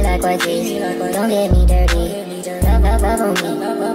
like what this. Don't get me dirty. Love on me.